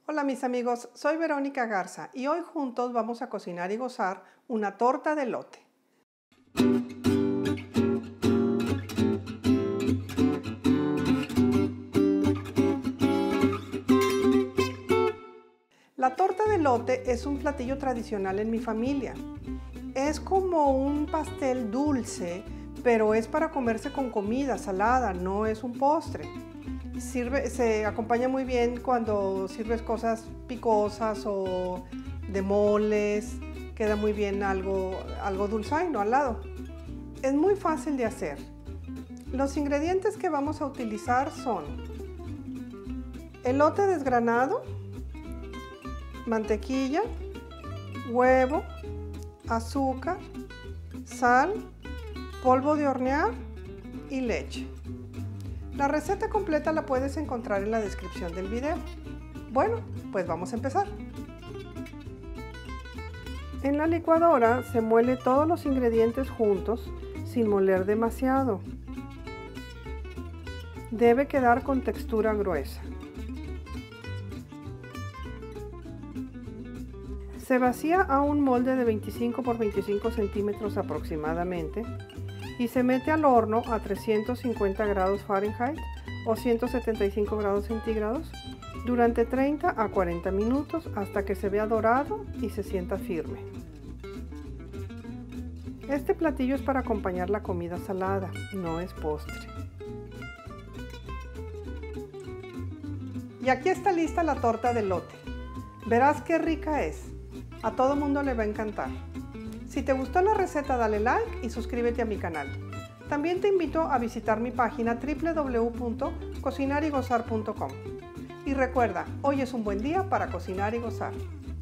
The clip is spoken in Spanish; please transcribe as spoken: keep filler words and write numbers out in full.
Hola mis amigos, soy Verónica Garza y hoy juntos vamos a cocinar y gozar una torta de elote. La torta de elote es un platillo tradicional en mi familia. Es como un pastel dulce, pero es para comerse con comida salada, no es un postre. Sirve, se acompaña muy bien cuando sirves cosas picosas o de moles, queda muy bien algo, algo dulzaino al lado. Es muy fácil de hacer. Los ingredientes que vamos a utilizar son elote desgranado, mantequilla, huevo, azúcar, sal, polvo de hornear y leche. La receta completa la puedes encontrar en la descripción del video. Bueno, pues vamos a empezar. En la licuadora se muele todos los ingredientes juntos sin moler demasiado. Debe quedar con textura gruesa. Se vacía a un molde de veinticinco por veinticinco centímetros aproximadamente y se mete al horno a trescientos cincuenta grados Fahrenheit o ciento setenta y cinco grados centígrados durante treinta a cuarenta minutos hasta que se vea dorado y se sienta firme. Este platillo es para acompañar la comida salada, no es postre. Y aquí está lista la torta de elote. Verás qué rica es. A todo mundo le va a encantar. Si te gustó la receta, dale like y suscríbete a mi canal. También te invito a visitar mi página w w w punto cocinar y gozar punto com. Y recuerda, hoy es un buen día para cocinar y gozar.